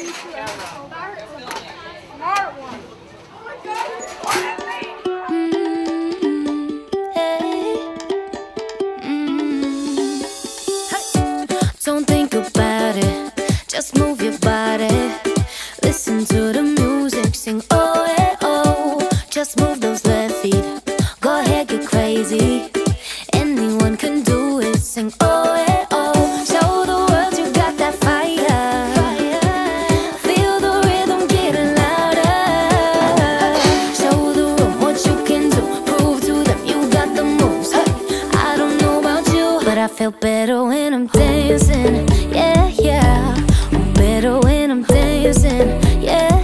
Smart one. Don't think about it, just move your body. Listen to the music, sing oh eh oh. Just move those left feet, go ahead, get crazy. Anyone can do it, sing oh eh oh. Show the world you got that fire. Feel the rhythm getting louder. Show the room what you can do, prove to them you got the moves. Hey, I don't know about you, but I feel better when I'm dancing. Yeah, yeah, I'm better when I'm dancing. Yeah.